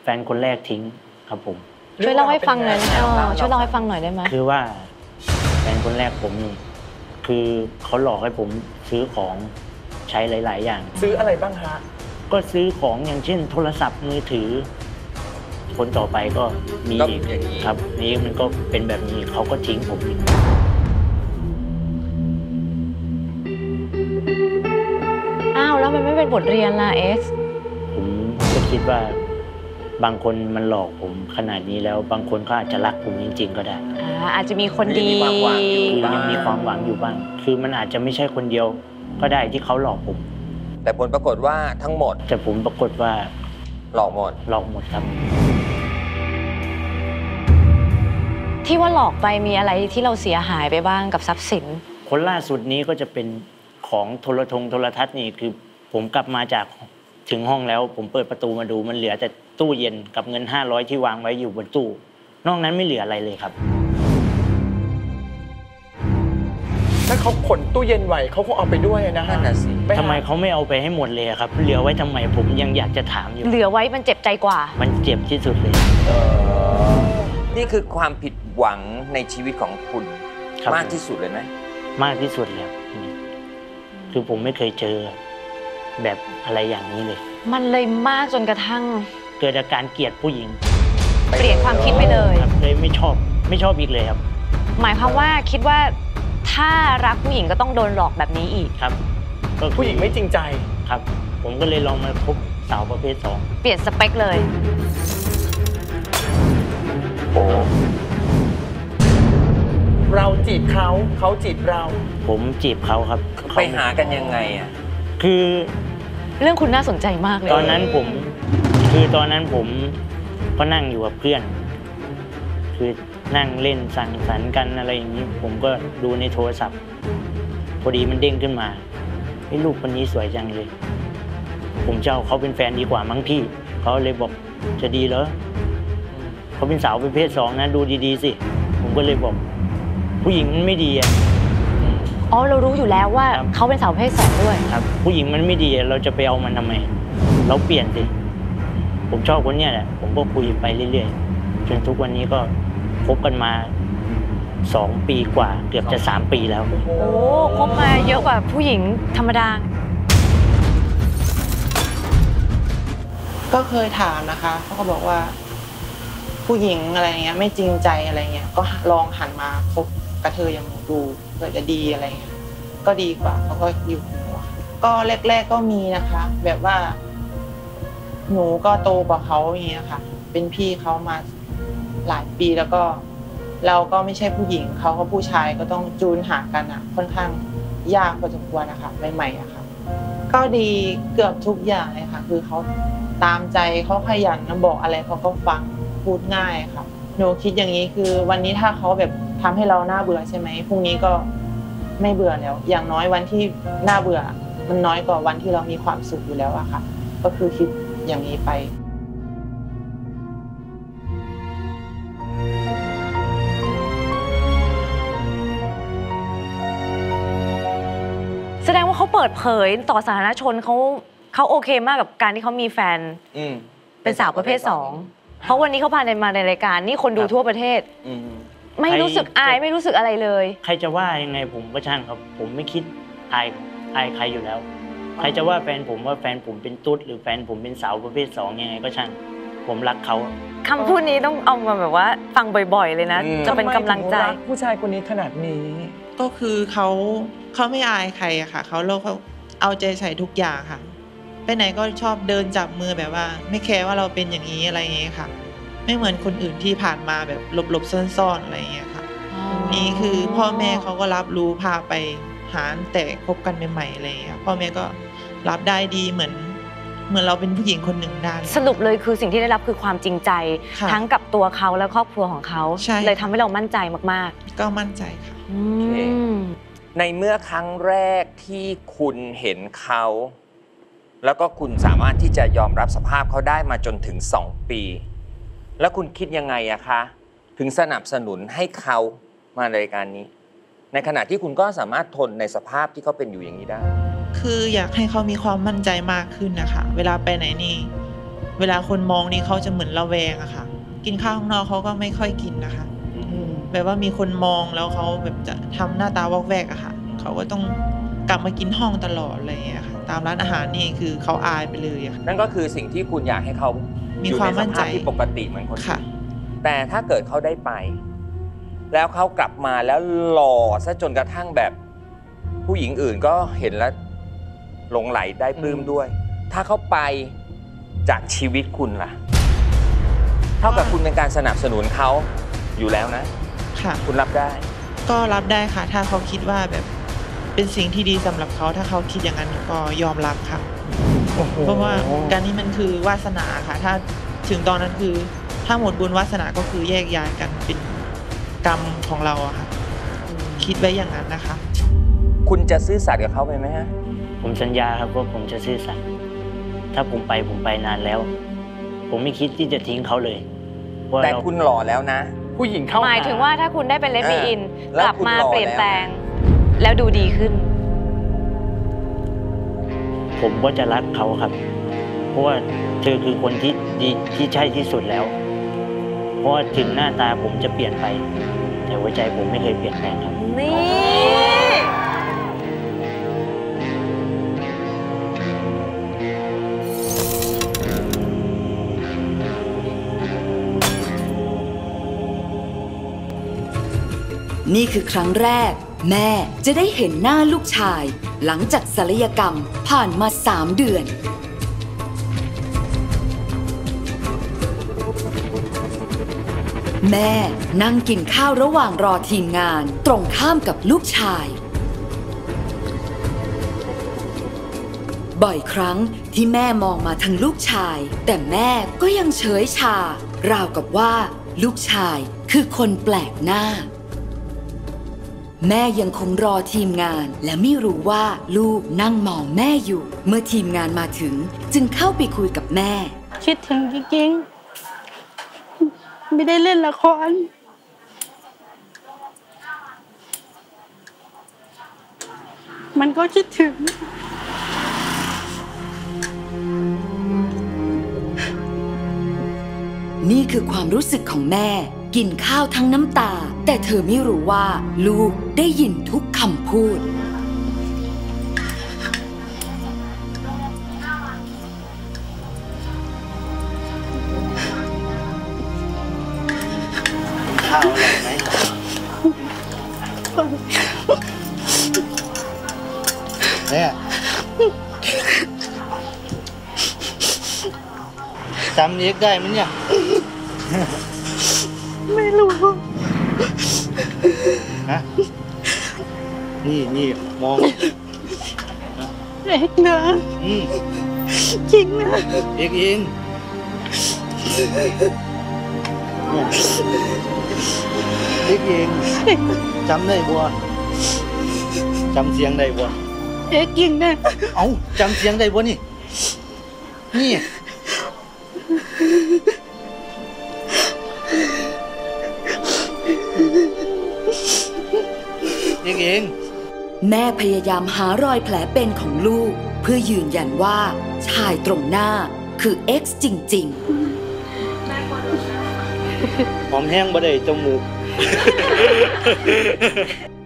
นคนแรกทิ้งครับผมช่วยเล่าให้ฟังหน่อยช่วยเล่าให้ฟังหน่อยได้ไหมคือว่าแฟนคนแรกผมนี่คือเขาหลอกให้ผมซื้อของใช้หลายๆอย่างซื้ออะไรบ้างฮะก็ซื้อของอย่างเช่นโทรศัพท์มือถือคนต่อไปก็มีอีกครับนี่มันก็เป็นแบบนี้เขาก็ทิ้งผมอีกอ้าวแล้วมันไม่เป็นบทเรียนล่ะเอ็กซ์ผมก็คิดว่าบางคนมันหลอกผมขนาดนี้แล้วบางคนก็อาจจะรักผมจริงๆก็ได้อาจจะมีคนดียังมีความหวังอยู่บ้างคือมันอาจจะไม่ใช่คนเดียวก็ได้ที่เขาหลอกผมแต่ผลปรากฏว่าทั้งหมดแต่ผมปรากฏว่าหลอกหมดครับที่ว่าหลอกไปมีอะไรที่เราเสียหายไปบ้างกับทรัพย์สินคนล่าสุดนี้ก็จะเป็นของโทรทัศน์นี่คือผมกลับมาจากถึงห้องแล้วผมเปิดประตูมาดูมันเหลือแต่ตู้เย็นกับเงิน500ที่วางไว้อยู่บนตู้นอกนั้นไม่เหลืออะไรเลยครับถ้าเขาขนตู้เย็นไหวเขาคงเอาไปด้วยนะฮะทำไมเขาไม่เอาไปให้หมดเลยครับเหลือไว้ทำไมผมยังอยากจะถามอยู่เหลือไว้มันเจ็บใจกว่ามันเจ็บที่สุดเลยนี่คือความผิดหวังในชีวิตของคุณมากที่สุดเลยไหมมากที่สุดแล้วคือผมไม่เคยเจอแบบอะไรอย่างนี้เลยมันเลยมากจนกระทั่งเกิดอาการเกลียดผู้หญิงเปลี่ยนความคิดไปเลยเลยไม่ชอบอีกเลยครับหมายความว่าคิดว่าถ้ารักผู้หญิงก็ต้องโดนหลอกแบบนี้อีกครับก็ผู้หญิงไม่จริงใจครับผมก็เลยลองมาคบสาวประเภท2 เปลี่ยนสเปคเลยโอ้เราจีบเขาจีบเราผมจีบเขาครับไปหากันยังไงอ่ะคือเรื่องคุณน่าสนใจมากเลยตอนนั้นผมก็นั่งอยู่กับเพื่อนคือนั่งเล่นสังสรรค์กันอะไรอย่างนี้ผมก็ดูในโทรศัพท์พอดีมันเด้งขึ้นมาไอ้ลูกคนนี้สวยจังเลยผมจะเอาเขาเป็นแฟนดีกว่ามั้งพี่เขาเลยบอกจะดีเหรอเขาเป็นสาวประเภท2นะดูดีๆสิผมก็เลยบอกผู้หญิงมันไม่ดีอ่ะอ๋อเรารู้อยู่แล้วว่าเขาเป็นสาวประเภท2ด้วยครับผู้หญิงมันไม่ดีเราจะไปเอามันทำไมเราเปลี่ยนสิผมชอบคนเนี้ยแหละผมก็คุยไปเรื่อยๆจนทุกวันนี้ก็คบกันมา2 ปีกว่าเกือบจะ3 ปีแล้วโอ้คบมาเยอะกว่าผู้หญิงธรรมดาก็เคยถามนะคะเขาก็บอกว่าผู้หญิงอะไรเงี้ยไม่จริงใจอะไรเงี้ยก็ลองหันมาคบกระเทยอย่างหนูดูเพื่อจะดีอะไรเงี้ยก็ดีกว่าเขาก็อยู่หัวก็แรกๆก็มีนะคะแบบว่าหนูก็โตกว่าเขาอย่างเงี้ยค่ะเป็นพี่เขามาหลายปีแล้วก็เราก็ไม่ใช่ผู้หญิงเขาก็ผู้ชายก็ต้องจูนหากันอ่ะค่อนข้างยากพอสมควรนะคะใหม่ๆอะค่ะก็ดีเกือบทุกอย่างเลยค่ะคือเขาตามใจเขาขยันบอกอะไรเขาก็ฟังพูดง่ายค่ะหนูคิดอย่างนี้คือวันนี้ถ้าเขาแบบทำให้เราน่าเบื่อใช่ไหมพรุ่งนี้ก็ไม่เบื่อแล้วอย่างน้อยวันที่น่าเบื่อมันน้อยกว่าวันที่เรามีความสุขอยู่แล้วอะค่ะก็คือคิดอย่างนี้ไปแสดงว่าเขาเปิดเผยต่อสาธารณชนเขาโอเคมากกับการที่เขามีแฟนเป็นสาวประเภท2เพราะวันนี้เขาพามาในรายการนี่คนดูทั่วประเทศไม่รู้สึกอายไม่รู้สึกอะไรเลยใครจะว่ายังไงผมก็ช่างครับผมไม่คิดอายใครอยู่แล้วใครจะว่าแฟนผมว่าแฟนผมเป็นตุ๊ดหรือแฟนผมเป็นสาวประเภท2ยังไงก็ช่างผมรักเขาคำพูดนี้ต้องเอามาแบบว่าฟังบ่อยๆเลยนะจะเป็นกำลังใจผู้ชายคนนี้ขนาดนี้ก็คือเขาไม่อายใครอะค่ะเขาเอาใจใส่ทุกอย่างค่ะไปไหนก็ชอบเดินจับมือแบบว่าไม่แคร์ว่าเราเป็นอย่างนี้อะไรอย่างเงี้ยค่ะไม่เหมือนคนอื่นที่ผ่านมาแบบหลบๆซ่อนๆอะไรอย่างเงี้ยค่ะนี่คือพ่อแม่เขาก็รับรู้พาไปหาแต่คบกันใหม่ๆอะไรอย่างเงี้ยพ่อแม่ก็รับได้ดีเหมือนเราเป็นผู้หญิงคนหนึ่งได้สรุปเลยคือสิ่งที่ได้รับคือความจริงใจทั้งกับตัวเขาและครอบครัวของเขาเลยทำให้เรามั่นใจมากๆก็มั่นใจค่ะในเมื่อครั้งแรกที่คุณเห็นเขาแล้วก็คุณสามารถที่จะยอมรับสภาพเขาได้มาจนถึง2 ปีแล้วคุณคิดยังไงอะคะถึงสนับสนุนให้เขามารายการนี้ในขณะที่คุณก็สามารถทนในสภาพที่เขาเป็นอยู่อย่างนี้ได้คืออยากให้เขามีความมั่นใจมากขึ้นนะคะเวลาไปไหนนี่เวลาคนมองนี่เขาจะเหมือนระแวงอะค่ะ กินข้าวข้างนอกเขาก็ไม่ค่อยกินนะคะแบบว่ามีคนมองแล้วเขาแบบจะทำหน้าตาวอกแวกอะค่ะเขาก็ต้องกลับมากินห้องตลอดอะไรอย่างเงี้ยค่ะตามร้านอาหารนี่คือเขาอายไปเลยอะค่ะนั่นก็คือสิ่งที่คุณอยากให้เขามีอยู่ความในมั่สนใจภาพที่ปกติเหมือนคนอื่ค่ะนแต่ถ้าเกิดเขาได้ไป แล้วเขากลับมาแล้วหล่อซะจนกระทั่งแบบผู้หญิงอื่นก็เห็นแล้วหลงไหลได้ปลื้มด้วย ถ้าเขาไปจากชีวิตคุณล่ะ เท่ากับคุณเป็นการสนับสนุนเขาอยู่แล้วนะค่ะคุณรับได้ก็รับได้ค่ะ ถ้าเขาคิดว่าแบบเป็นสิ่งที่ดีสำหรับเขาถ้าเขาคิดอย่างนั้นก็ยอมรับค่ะ เพราะว่าการนี้มันคือวาสนาค่ะ ถ้าถึงตอนนั้นคือถ้าหมดบุญวาสนาก็คือแยกย้ายกันเป็นกรรมของเราอะค่ะ คิดไว้อย่างนั้นนะคะคุณจะซื่อสัตย์กับเขาไปไหมฮะผมสัญญาครับว่าผมจะซื่อสัตย์ถ้าผมไปนานแล้ว ผมไม่คิดที่จะทิ้งเขาเลยเพราะแต่เราคุณหล่อแล้วนะผู้หญิงเข้าหมายถึงว่าถ้าคุณได้เป็นเลสเบี้ยนแล้วกลับมาคุณหล่อเปลี่ยนแล้วแปลง แล้วดูดีขึ้นผมก็จะรักเขาครับ เพราะว่าเธอคือคนที่ดีที่ใช่ที่สุดแล้ว เพราะว่าถึงหน้าตาผมจะเปลี่ยนไป แต่หัวใจผมไม่เคยเปลี่ยนแปลงครับนี่นี่คือครั้งแรกแม่จะได้เห็นหน้าลูกชาย หลังจากศัลยกรรมผ่านมา3 เดือน แม่นั่งกินข้าวระหว่างรอทีมงานตรงข้ามกับลูกชาย บ่อยครั้งที่แม่มองมาทางลูกชาย แต่แม่ก็ยังเฉยชาราวกับว่าลูกชายคือคนแปลกหน้า แม่ยังคงรอทีมงานและไม่รู้ว่าลูกนั่งมองแม่อยู่ เมื่อทีมงานมาถึงจึงเข้าไปคุยกับแม่คิดถึงจริงๆ ไม่ได้เล่นละคร มันก็คิดถึงนี่คือความรู้สึกของแม่กินข้าวทั้งน้ำตา แต่เธอไม่รู้ว่าลูกได้ยินทุกคำพูดข้าวอะไรไหมเนี่ยจำเรียกได้ไหมเนี่ยไม่รู้ฮะนี่มองเอกนะอืมจริงนะเอกอินเอกอินจำได้บ่จำเสียงได้บ่เอกจริงนะเอ้าจำเสียงได้บ่นี่นี่เอกอินแม่พยายามหารอยแผลเป็นของลูก เพื่อยืนยันว่าชายตรงหน้าคือ X จริงหอมแห้งบ่ได้จมูก